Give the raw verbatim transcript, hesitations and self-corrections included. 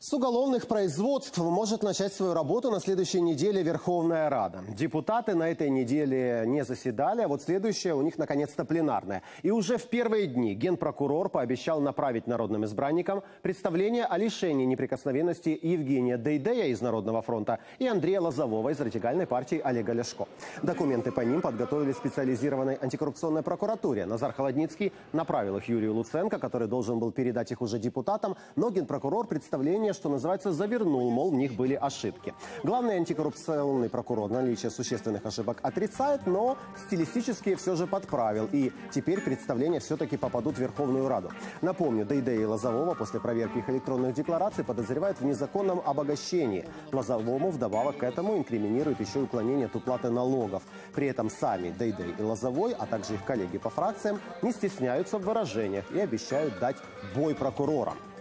С уголовных производств может начать свою работу на следующей неделе Верховная Рада. Депутаты на этой неделе не заседали, а вот следующая у них наконец-то пленарная. И уже в первые дни генпрокурор пообещал направить народным избранникам представление о лишении неприкосновенности Евгения Дейдея из Народного фронта и Андрея Лозового из радикальной партии Олега Ляшко. Документы по ним подготовили в специализированной антикоррупционной прокуратуре. Назар Холодницкий направил их Юрию Луценко, который должен был передать их уже депутатам, но генпрокурор представление, что называется, завернул, мол, в них были ошибки. Главный антикоррупционный прокурор наличие существенных ошибок отрицает, но стилистически все же подправил. И теперь представления все-таки попадут в Верховную Раду. Напомню, Дейдея и Лозового после проверки их электронных деклараций подозревают в незаконном обогащении. Лозовому вдобавок к этому инкриминируют еще и уклонение от уплаты налогов. При этом сами Дейдей и Лозовой, а также их коллеги по фракциям, не стесняются в выражениях и обещают дать бой прокурорам.